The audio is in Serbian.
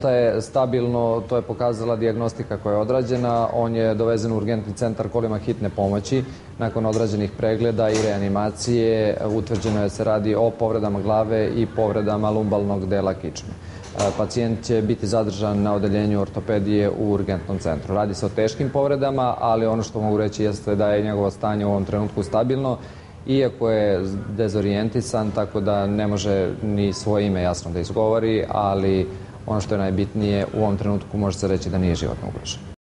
Je stabilno, to je pokazala dijagnostika koja je odrađena. On je dovezen u urgentni centar kolima hitne pomoći. Nakon odrađenih pregleda i reanimacije utvrđeno je da se radi o povredama glave i povredama lumbalnog dela kičme. Pacijent će biti zadržan na odeljenju ortopedije u urgentnom centru. Radi se o teškim povredama, ali ono što mogu reći jeste da je njegovo stanje u ovom trenutku stabilno, iako je dezorijentisan, tako da ne može ni svoje ime jasno da izgovori, ali ono što je najbitnije, u ovom trenutku može se reći da nije životno ugrožen.